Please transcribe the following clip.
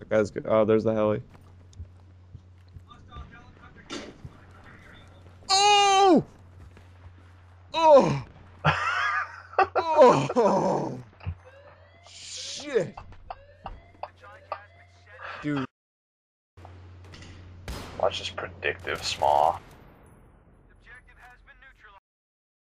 Guys, oh, there's the heli. Oh! Oh! Oh! Shit! Dude. Watch this predictive small.